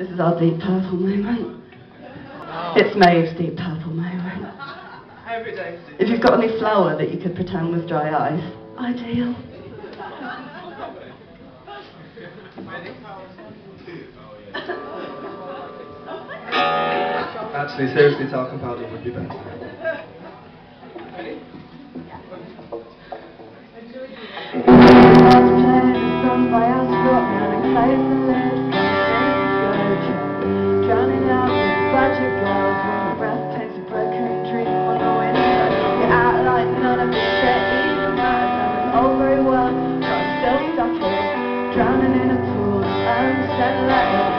This is our Deep Purple moment. It's Maeve's Deep Purple moment. If you've got any flour that you could pretend was dry ice, ideal. Actually, seriously, talcum powder would be better. Drowning out with a bunch of girls when the breath takes a broken dream on the window. You act like none of this shit even matters, and it's all very well, but I'm still stuck here, drowning in a pool of unsaid letters.